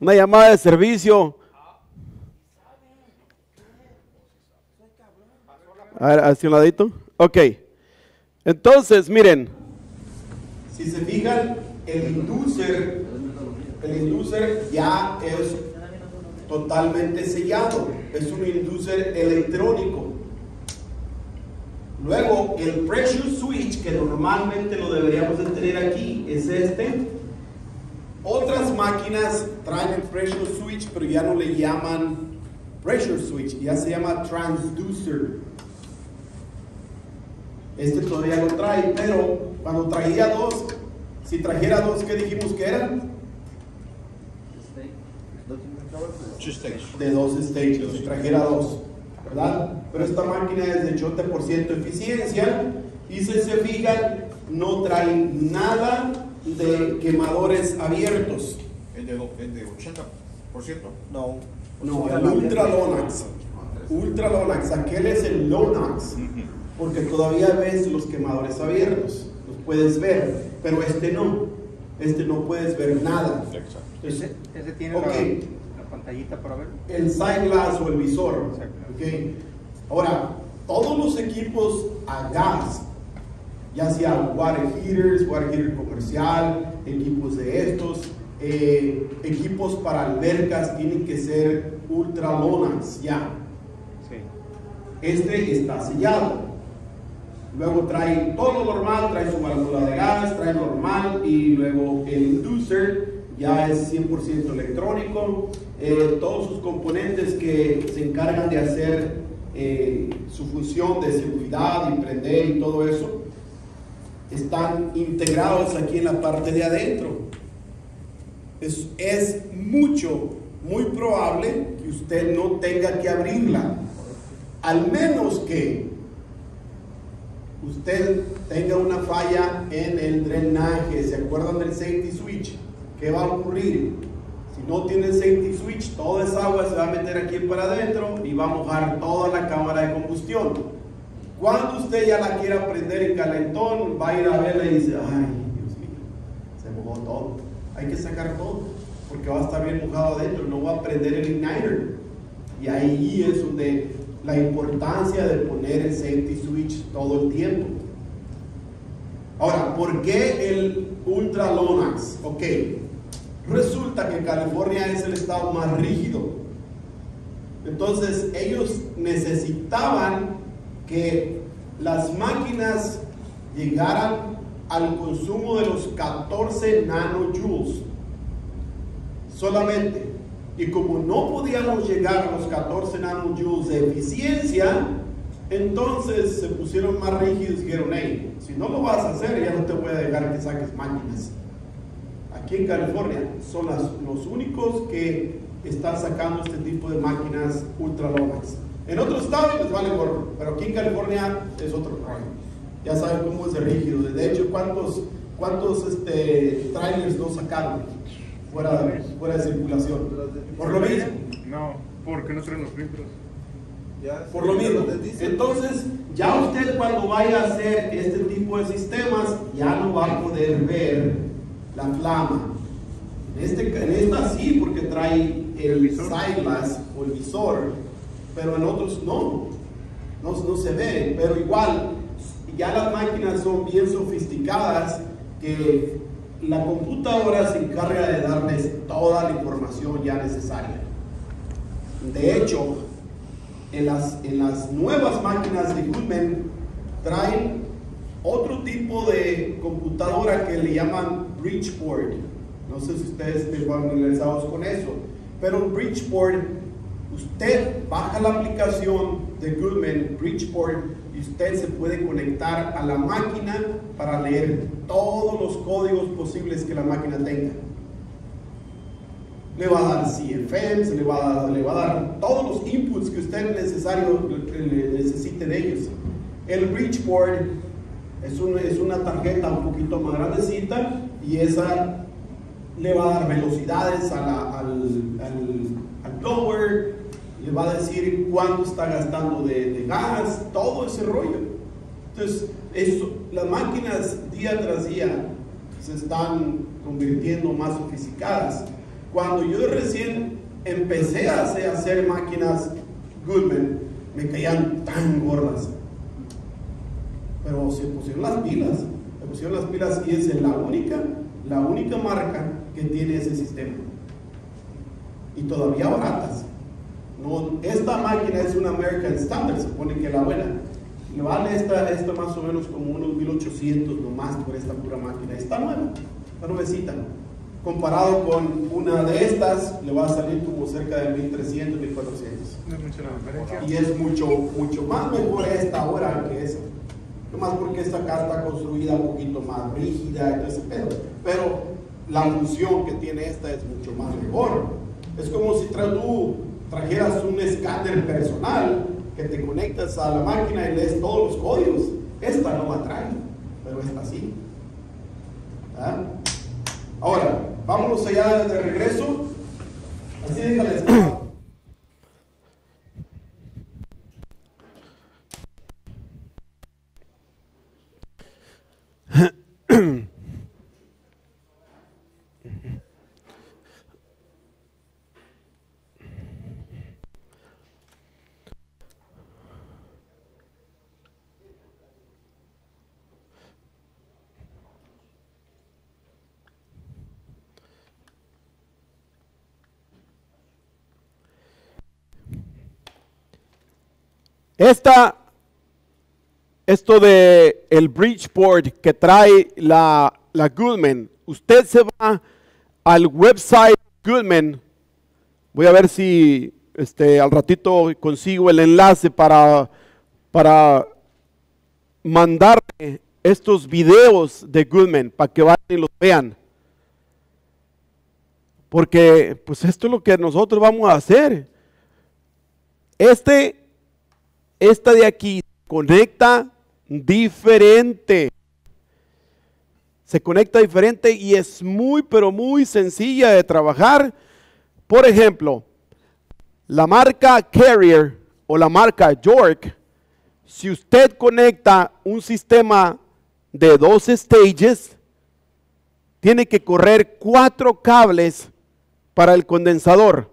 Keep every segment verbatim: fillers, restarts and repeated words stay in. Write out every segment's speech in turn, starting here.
Una llamada de servicio. A ver, hacia un ladito. Ok. Entonces, miren. Si se fijan, el inducer, el inducer ya es totalmente sellado. Es un inducer electrónico. Luego, el pressure switch, que normalmente lo deberíamos de tener aquí, es este. Otras máquinas traen el pressure switch, pero ya no le llaman pressure switch, ya se llama transducer. Este todavía lo trae, pero cuando traía dos, si trajera dos, ¿qué dijimos que eran? De dos stages, si trajera dos, ¿verdad? Pero esta máquina es de ochenta por ciento eficiencia y si se fijan, no trae nada de quemadores abiertos. ¿El de, el de ochenta por ciento? No. No, el Ultra Lonax. Ultra Lonax, aquel es el Lonax. Porque todavía ves los quemadores abiertos, los puedes ver, pero este no, este no puedes ver nada. Exacto. Ese, ese tiene okay. la, la pantallita para ver. El side glass o el visor. Okay. Ahora, todos los equipos a gas, ya sea water heaters, water heater comercial, equipos de estos, eh, equipos para albercas tienen que ser Ultra Lonax ya. Sí. Este está sellado. Luego trae todo normal, trae su válvula de gas, trae normal y luego el inducer ya es cien por ciento electrónico. Eh, todos sus componentes que se encargan de hacer eh, su función de seguridad y prender y todo eso están integrados aquí en la parte de adentro. Es, es mucho, muy probable que usted no tenga que abrirla, al menos que usted tenga una falla en el drenaje. ¿Se acuerdan del safety switch? ¿Qué va a ocurrir? Si no tiene safety switch, toda esa agua se va a meter aquí para adentro y va a mojar toda la cámara de combustión. Cuando usted ya la quiera prender en calentón, va a ir a verla y dice, ay, Dios mío, se mojó todo. Hay que sacar todo, porque va a estar bien mojado adentro, no va a prender el igniter. Y ahí es donde la importancia de poner el safety switch todo el tiempo. Ahora, ¿por qué el Ultra Lonax? Ok, resulta que California es el estado más rígido. Entonces, ellos necesitaban que las máquinas llegaran al consumo de los catorce nanojoules solamente. Y como no podíamos llegar a los catorce nanojoules de eficiencia, entonces se pusieron más rígidos y dijeron, hey, si no lo vas a hacer, ya no te voy a dejar que saques máquinas. Aquí en California son las, los únicos que están sacando este tipo de máquinas Ultra Lonax. En otros estados les vale gorro, pero aquí en California es otro rollo. Ya saben cómo es de rígido. De hecho, ¿cuántos, cuántos este, trailers no sacaron fuera de, fuera de circulación? Por lo mismo. No, porque no traen los filtros. Por lo mismo. Entonces, ya usted cuando vaya a hacer este tipo de sistemas, ya no va a poder ver la flama. En, este, en esta sí, porque trae el side glass o el visor, pero en otros no. No, no se ve, pero igual, ya las máquinas son bien sofisticadas que la computadora se encarga de darles toda la información ya necesaria. De hecho, en las, en las nuevas máquinas de Goodman traen otro tipo de computadora que le llaman Bridgeport. No sé si ustedes estén familiarizados con eso, pero Bridgeport, usted baja la aplicación de Goodman Bridgeport y usted se puede conectar a la máquina para leer todos los códigos posibles que la máquina tenga. Le va a dar C F Ms, le va a dar, le va a dar todos los inputs que usted necesario, necesite de ellos. El Bridgeport es, un, es una tarjeta un poquito más grandecita y esa le va a dar velocidades a la, al, al, al blower, le va a decir cuánto está gastando de, de gas, todo ese rollo. Entonces, eso, las máquinas día tras día se están convirtiendo más sofisticadas. Cuando yo recién empecé a hacer, a hacer máquinas Goodman, me caían tan gordas. Pero se pusieron las pilas, se pusieron las pilas y es la única, la única marca que tiene ese sistema. Y todavía baratas. No, esta máquina es una American Standard, se supone que la buena. Le vale esta, esta más o menos como unos mil ochocientos nomás por esta pura máquina. Está nueva, está nuevecita. Comparado con una de estas, le va a salir como cerca de mil trescientos, mil cuatrocientos. No es mucha la diferencia. Y es mucho, mucho más mejor esta ahora que esa. No más porque esta acá está construida un poquito más rígida, entonces, pero, pero la función que tiene esta es mucho más mejor. Es como si tra tú trajeras un escáner personal que te conectas a la máquina y lees todos los códigos. Esta no la trae, pero esta sí. ¿Ah? Ahora, vámonos allá de regreso. Así déjales. Esta, esto de el Bridgeport que trae la, la Goodman, usted se va al website Goodman. Voy a ver si este, al ratito consigo el enlace para, para mandarle estos videos de Goodman para que vayan y los vean. Porque pues esto es lo que nosotros vamos a hacer. Este Esta de aquí conecta diferente. Se conecta diferente y es muy, pero muy sencilla de trabajar. Por ejemplo, la marca Carrier o la marca York, si usted conecta un sistema de dos stages, tiene que correr cuatro cables para el condensador.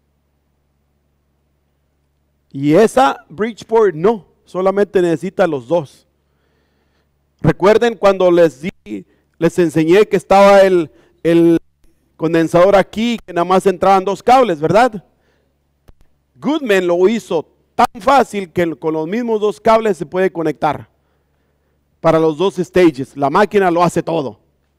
Y esa Bridgeport no, solamente necesita los dos. Recuerden cuando les di, les enseñé que estaba el, el condensador aquí, que nada más entraban dos cables, ¿verdad? Goodman lo hizo tan fácil que con los mismos dos cables se puede conectar para los dos stages. La máquina lo hace todo,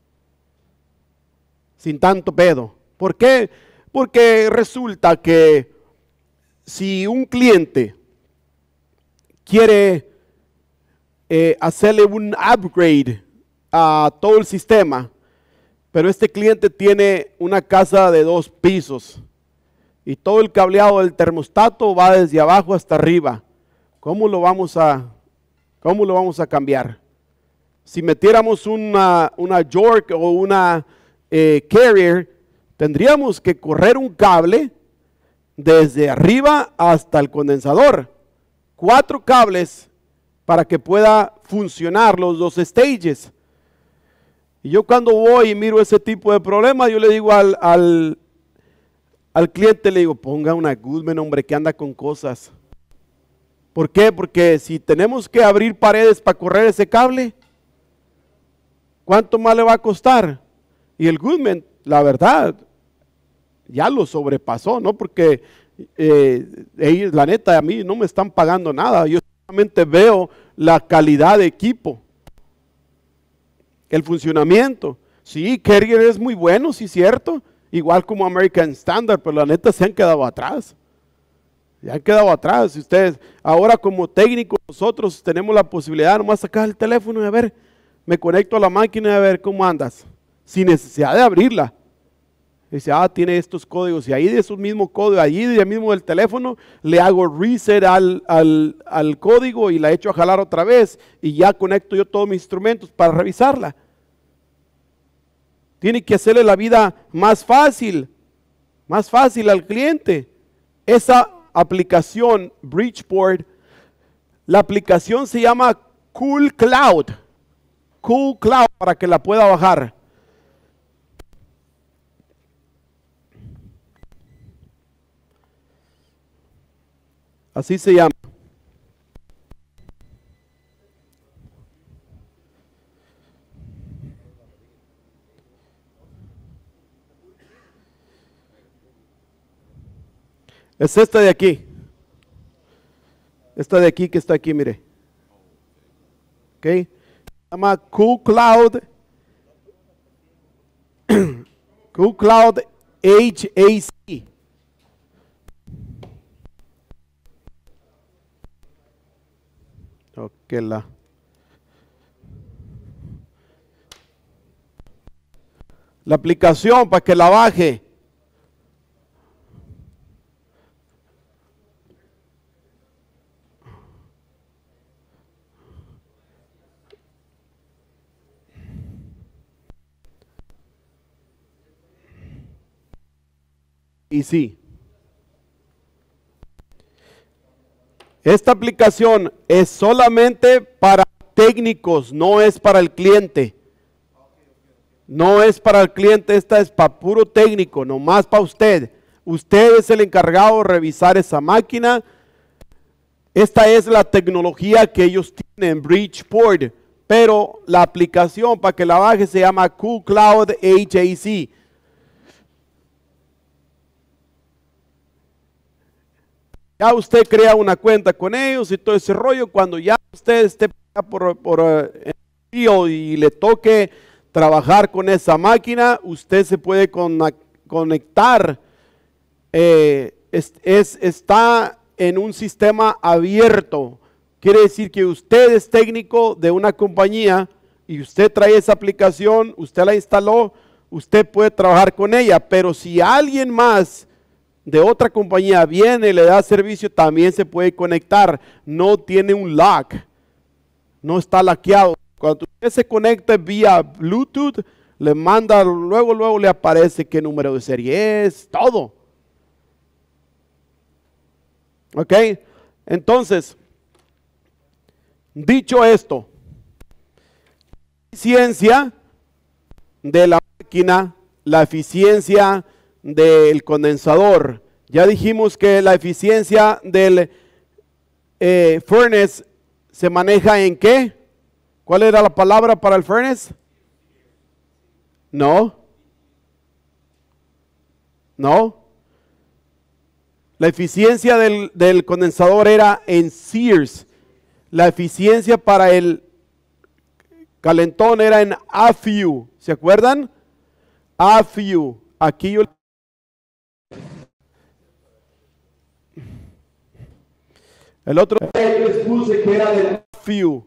sin tanto pedo. ¿Por qué? Porque resulta que si un cliente quiere eh, hacerle un upgrade a todo el sistema, pero este cliente tiene una casa de dos pisos y todo el cableado del termostato va desde abajo hasta arriba, ¿cómo lo vamos a, cómo lo vamos a cambiar? Si metiéramos una, una York o una eh, Carrier, tendríamos que correr un cable desde arriba hasta el condensador, cuatro cables para que pueda funcionar los dos stages. Y yo cuando voy y miro ese tipo de problemas, yo le digo al, al, al cliente, le digo, ponga una Goodman, hombre, que anda con cosas. ¿Por qué? Porque si tenemos que abrir paredes para correr ese cable, ¿cuánto más le va a costar? Y el Goodman, la verdad, ya lo sobrepasó, ¿no? Porque eh, ellos, la neta, a mí no me están pagando nada. Yo solamente veo la calidad de equipo, el funcionamiento. Sí, Carrier es muy bueno, sí, cierto. Igual como American Standard, pero la neta se han quedado atrás. Se han quedado atrás. Ustedes, ahora como técnicos, nosotros tenemos la posibilidad nomás sacar el teléfono y a ver, me conecto a la máquina y a ver cómo andas, sin necesidad de abrirla. Dice, ah, tiene estos códigos, y ahí de esos mismos códigos, allí de mismo del teléfono, le hago reset al, al, al código y la echo a jalar otra vez, y ya conecto yo todos mis instrumentos para revisarla. Tiene que hacerle la vida más fácil, más fácil al cliente. Esa aplicación Bridgeport, la aplicación se llama Cool Cloud, Cool Cloud para que la pueda bajar. Así se llama. Es esta de aquí. Esta de aquí que está aquí, mire. Ok. Se llama Cool Cloud. Cool Cloud H A C. Ok, la. La aplicación para que la baje. Y sí, esta aplicación es solamente para técnicos, no es para el cliente. No es para el cliente, esta es para puro técnico, nomás para usted. Usted es el encargado de revisar esa máquina. Esta es la tecnología que ellos tienen, Bridgeport, pero la aplicación para que la baje se llama Cool Cloud H A C. Ya usted crea una cuenta con ellos y todo ese rollo. Cuando ya usted esté por, por uh, el y le toque trabajar con esa máquina, usted se puede con, conectar. Eh, es, es, está en un sistema abierto. Quiere decir que usted es técnico de una compañía y usted trae esa aplicación, usted la instaló, usted puede trabajar con ella. Pero si alguien más de otra compañía viene y le da servicio, también se puede conectar. No tiene un lock, no está lackeado. Cuando usted se conecta vía Bluetooth, le manda, luego, luego le aparece qué número de serie es, todo. Ok, entonces, dicho esto, la eficiencia de la máquina, la eficiencia del condensador. Ya dijimos que la eficiencia del eh, furnace se maneja en ¿qué? ¿Cuál era la palabra para el furnace? No. No. La eficiencia del, del condensador era en Sears. La eficiencia para el calentón era en A F U. ¿Se acuerdan? A F U. Aquí yo el otro yo les puse que era del A F U.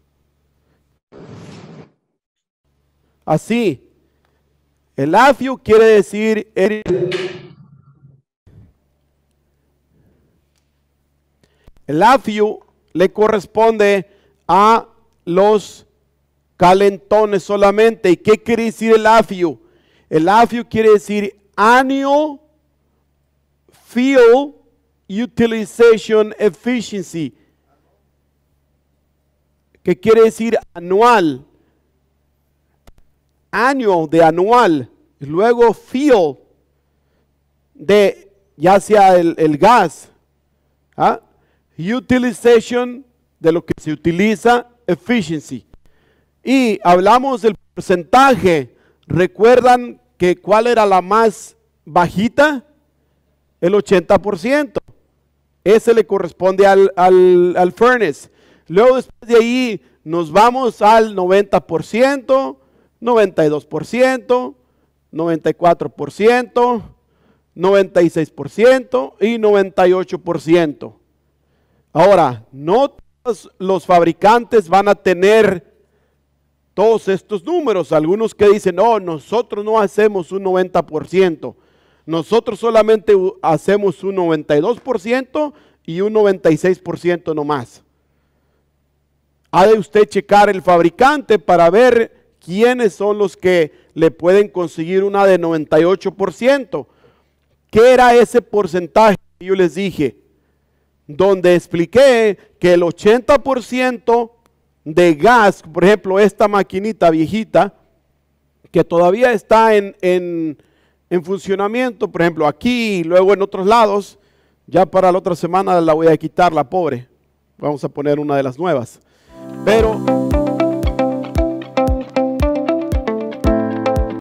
Así, el A F U quiere decir el, el A F U le corresponde a los calentones solamente. ¿Y qué quiere decir el A F U? El A F U quiere decir Annual Fuel Utilization Efficiency, que quiere decir anual, annual de anual, y luego fuel de ya sea el, el gas, ¿ah? Utilization de lo que se utiliza, efficiency. Y hablamos del porcentaje. ¿Recuerdan que cuál era la más bajita? El ochenta por ciento. Ese le corresponde al, al, al furnace. Luego después de ahí nos vamos al noventa por ciento, noventa y dos por ciento, noventa y cuatro por ciento, noventa y seis por ciento y noventa y ocho por ciento. Ahora, no todos los fabricantes van a tener todos estos números. Algunos que dicen, no, nosotros no hacemos un noventa por ciento. Nosotros solamente hacemos un noventa y dos por ciento y un noventa y seis por ciento nomás. Ha de usted checar el fabricante para ver quiénes son los que le pueden conseguir una de noventa y ocho por ciento. ¿Qué era ese porcentaje que yo les dije? Donde expliqué que el ochenta por ciento de gas, por ejemplo, esta maquinita viejita, que todavía está en, en, en funcionamiento, por ejemplo, aquí y luego en otros lados, Ya para la otra semana la voy a quitar, la pobre. Vamos a poner una de las nuevas. Pero